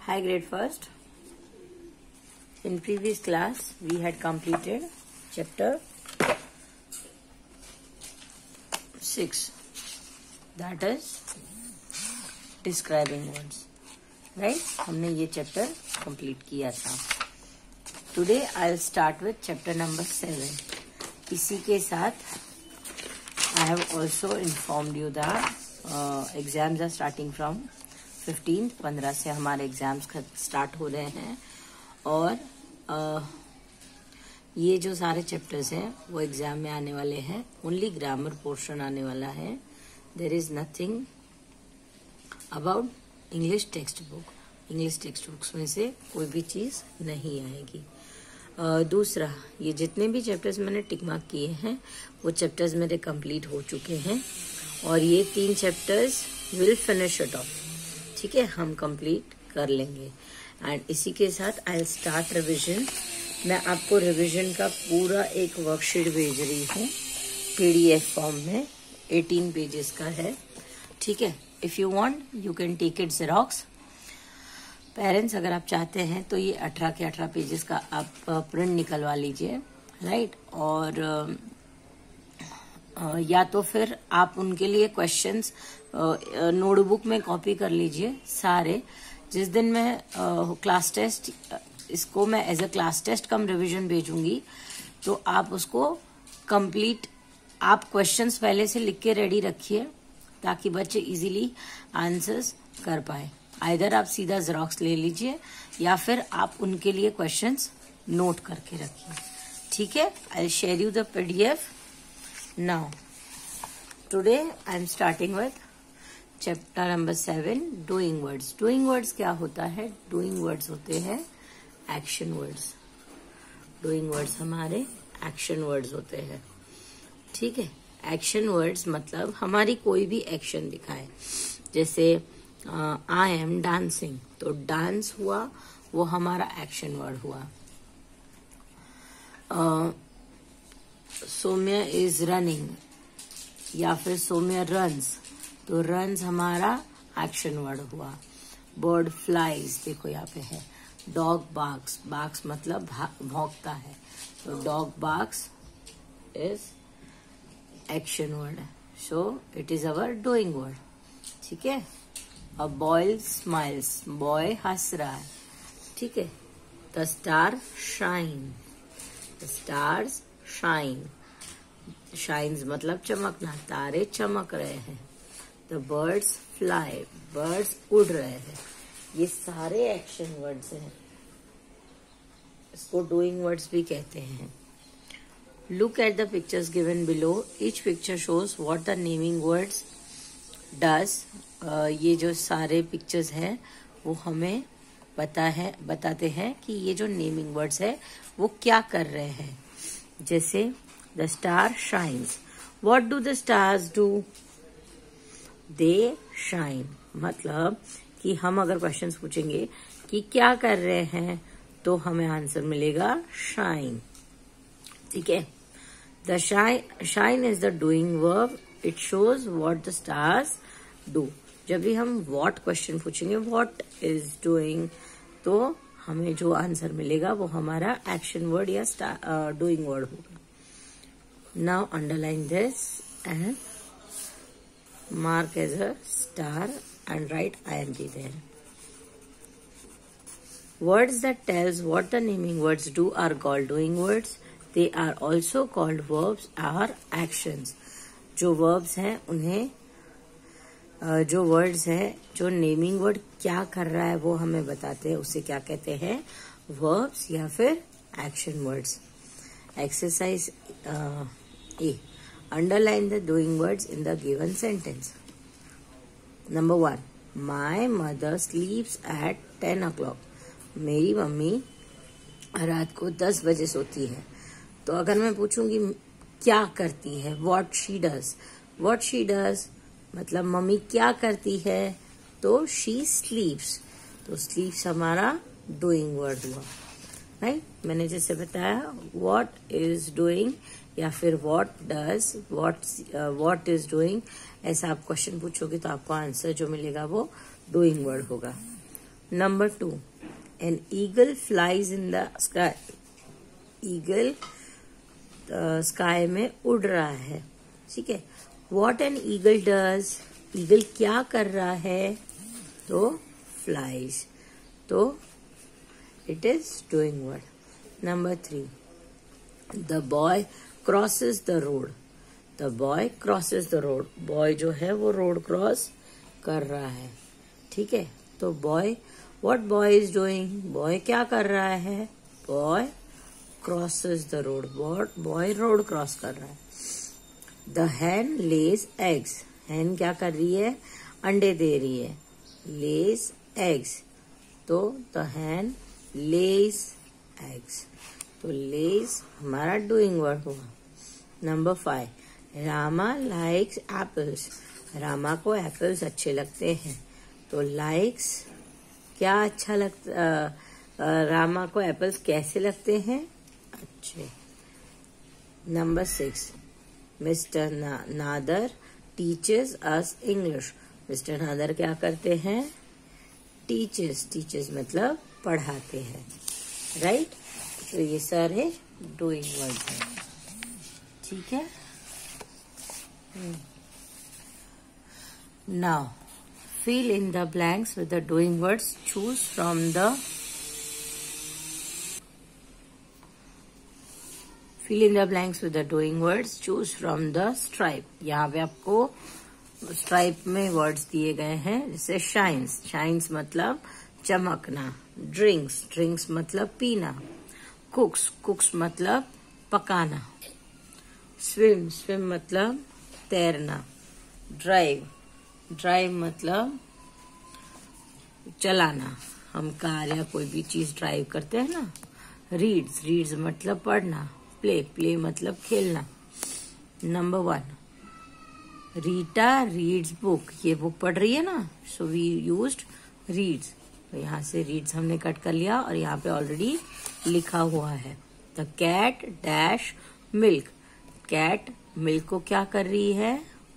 Hi grade first. In previous class we had completed chapter 6, that is describing words, right? हमने ये chapter complete किया था. Today I'll start with chapter number 7. इसी के साथ I have also informed you that exams are starting from 15 से हमारे exams start हो रहे हैं और ये जो सारे चैप्टर्स हैं वो एग्जाम में आने वाले हैं. ओनली ग्रामर पोर्शन आने वाला है. There is nothing about English text book. English text books में से कोई भी चीज नहीं आएगी. दूसरा, ये जितने भी चैप्टर्स मैंने टिक मार्क किए हैं वो चैप्टर्स मेरे कंप्लीट हो चुके हैं और ये 3 chapters will finish it off. ठीक है, हम कंप्लीट कर लेंगे. एंड इसी के साथ आई स्टार्ट रिविजन. मैं आपको रिविजन का पूरा एक वर्कशीट भेज रही हूँ पीडीएफ फॉर्म में. 18 पेजेस का है. ठीक है, if you want you can take it xerox. Parents अगर आप चाहते हैं तो ये 18 के 18 पेजेस का आप प्रिंट निकलवा लीजिए, राइट. और या तो फिर आप उनके लिए क्वेश्चंस नोटबुक में कॉपी कर लीजिए सारे. जिस दिन मैं क्लास टेस्ट, इसको मैं as a class test cum revision भेजूंगी तो आप उसको कंप्लीट, आप क्वेश्चंस पहले से लिख के रेडी रखिए ताकि बच्चे इजीली आंसर्स कर पाए. आइदर आप सीधा जेरॉक्स ले लीजिए या फिर आप उनके लिए क्वेश्चंस नोट करके रखिए. ठीक है, I will share you the PDF now. Today I am starting with chapter number 7, doing words. Doing words क्या होता है? डूइंग वर्ड्स होते हैं एक्शन वर्ड्स. डूइंग वर्ड्स हमारे एक्शन वर्ड्स होते हैं. ठीक है, एक्शन वर्ड्स मतलब हमारी कोई भी एक्शन दिखाए. जैसे आई एम डांसिंग, तो डांस हुआ, वो हमारा एक्शन वर्ड हुआ. सौम्या इज रनिंग या फिर सौम्या रन्स, तो रन्स हमारा एक्शन वर्ड हुआ. बर्ड फ्लाइज, देखो यहाँ पे है. डॉग बार्क्स, बार्क्स मतलब भौंकता है, तो dog barks is action word. So it is our doing word. ठीक है. अ बॉय स्माइल्स, बॉय हंस रहा है. ठीक है. The star shine, the stars shine. Shines मतलब चमकना, तारे चमक रहे हैं. द बर्ड्स फ्लाई, बर्ड्स उड़ रहे हैं. ये सारे एक्शन वर्ड्स हैं. इसको डूइंग वर्ड्स भी कहते हैं. Look at the pictures given below. Each picture shows what the naming words does. ये जो सारे पिक्चर्स हैं वो हमें बताते हैं कि ये जो नेमिंग वर्ड्स है वो क्या कर रहे हैं. जैसे the star shines. What do the stars do? They shine. मतलब कि हम अगर क्वेश्चंस पूछेंगे कि क्या कर रहे हैं तो हमें आंसर मिलेगा शाइन. ठीक है. The shine is the doing verb. It shows what the stars do. जब भी हम व्हाट क्वेश्चन पूछेंगे, व्हाट इज डूइंग, तो हमें जो आंसर मिलेगा वो हमारा एक्शन वर्ड या डूइंग वर्ड होगा. Now underline this and mark as a star and write ING there. Words that tells what the naming words do are called doing words. They are also called verbs or actions. जो verbs हैं उन्हें, जो words हैं, जो naming word क्या कर रहा है वो हमें बताते हैं, उसे क्या कहते हैं? verbs या फिर action words. Exercise A. Underline the doing words in the given sentence. Number 1. My mother sleeps at 10 o'clock. मेरी मम्मी रात को 10 बजे सोती है. तो अगर मैं पूछूंगी क्या करती है, what she does. what she does मतलब मम्मी क्या करती है, तो she sleeps. तो sleeps हमारा doing word हुआ, राइट. मैंने जैसे बताया what is doing या फिर what does, what is doing, ऐसा आप क्वेश्चन पूछोगे तो आपको आंसर जो मिलेगा वो डूइंग वर्ड होगा. Number 2, an eagle flies in the sky. Eagle sky में उड़ रहा है, ठीक है. What an eagle does, eagle क्या कर रहा है, तो flies, तो it is doing what. Number 3, the boy crosses the road. The boy crosses the road. Boy जो है वो रोड क्रॉस कर रहा है, ठीक है. तो boy, what boy is doing, boy क्या कर रहा है, boy crosses the road. Boy road cross कर रहा है. The hen lays eggs. hen क्या कर रही है, अंडे दे रही है. lays eggs, तो the hen lays eggs, तो lays हमारा डूइंग वर्ड हुआ. Number 5, Rama likes apples. Rama को एप्पल्स अच्छे लगते हैं, तो likes क्या अच्छा लगता, रामा को एप्पल्स कैसे लगते हैं, अच्छे. Number 6, Mister Nadar teaches us English. Mister Nadar क्या करते हैं, टीचर्स मतलब पढ़ाते हैं, राइट. तो ये सारे डूइंग वर्ड हैं, ठीक है. Now fill in the blanks with the doing words. Choose from the fill in the blanks with the doing words. Choose from the stripe. यहाँ पे आपको stripe में words दिए गए हैं, जैसे shines. shines मतलब चमकना. drinks मतलब पीना. cooks मतलब पकाना. swim मतलब तैरना. ड्राइव मतलब चलाना. हम कार या कोई भी चीज ड्राइव करते हैं ना. रीड्स मतलब पढ़ना. प्ले मतलब खेलना. Number 1, Rita reads book. ये बुक पढ़ रही है ना, सो वी यूज्ड रीड्स. तो यहाँ से रीड्स हमने कट कर लिया और यहाँ पे ऑलरेडी लिखा हुआ है. The cat dash milk. Cat milk को क्या कर रही है,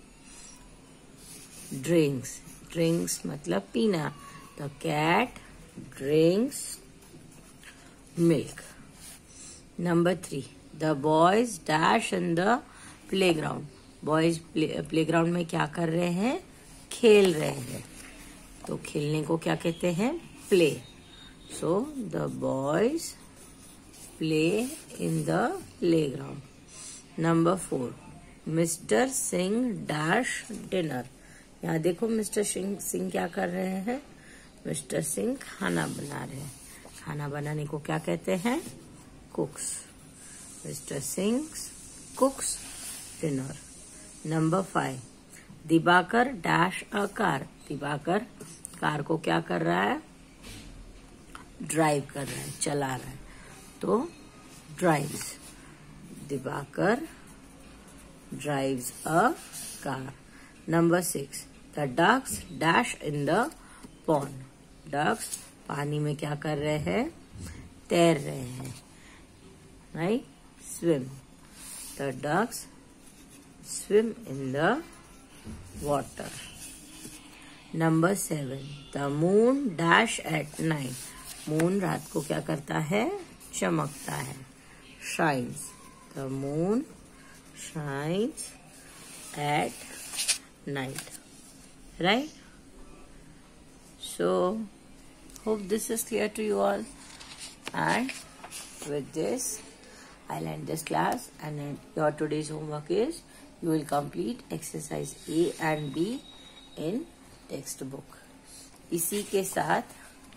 ड्रिंक्स मतलब पीना. The cat drinks milk. Number 3, the boys dash in the playground. Boys playground में क्या कर रहे हैं, खेल रहे हैं. तो खेलने को क्या कहते हैं, play. So the boys play in the playground. Number 4, Mister Singh dash dinner. यहाँ देखो मिस्टर सिंह क्या कर रहे हैं, मिस्टर सिंह खाना बना रहे हैं. खाना बनाने को क्या कहते हैं, cooks. Mister Singh cooks dinner. Number 5, Diwakar dash a car. Diwakar car को क्या कर रहा है, ड्राइव कर रहा है, चला रहा है. तो drives. Diwakar drives a car. Number 6, the ducks dash in the pond. Ducks पानी में क्या कर रहे हैं, तैर रहे हैं, right. Swim. The ducks swim in the water. Number 7, the moon dash at night. Moon रात को क्या करता है, चमकता है, shines. The moon shines at night, right. So hope this is clear to you all, and with this I'll end this class. And your today's homework is you will complete exercise A and B in textbook. इसी के साथ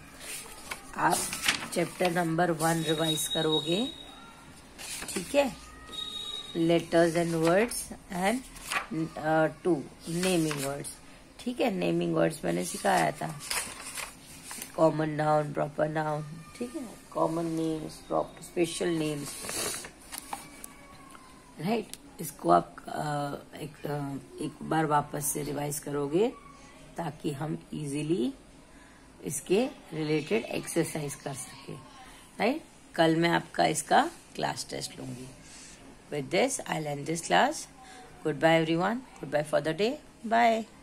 आप chapter number 1 revise करोगे, ठीक है. Letters and words and 2 naming words, ठीक है. Naming words मैंने सिखाया था, कॉमन नाउन, प्रॉपर नाउन, ठीक है. Common names, special names, right. इसको आप एक बार वापस से रिवाइज करोगे ताकि हम इजीली इसके रिलेटेड एक्सरसाइज कर सके, राइट. कल मैं आपका इसका क्लास टेस्ट लूंगी. With this, I'll end this class. Goodbye everyone. Goodbye for the day. Bye.